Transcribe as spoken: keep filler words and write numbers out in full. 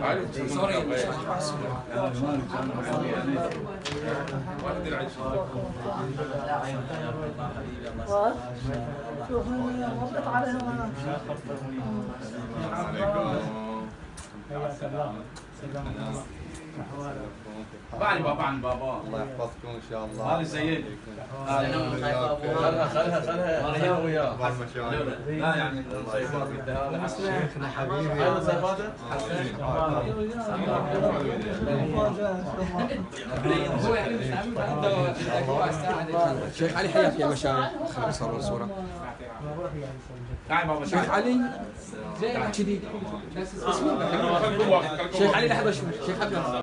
شوف وضعت عليهم انا. بعد بابا عن بابا الله يحفظكم ان شاء الله. هذه سيد خلها خلها خلها انا وياه لا يعني الصيفات هذا شيخنا حبيبي هذا صيفاته هو يعني مش عامل عنده شيخ علي حياك يا مشايخ. خلينا نصور صورة. تعال بابا شيخ علي كذي. شيخ علي لحظة شوي. شيخ حبيبي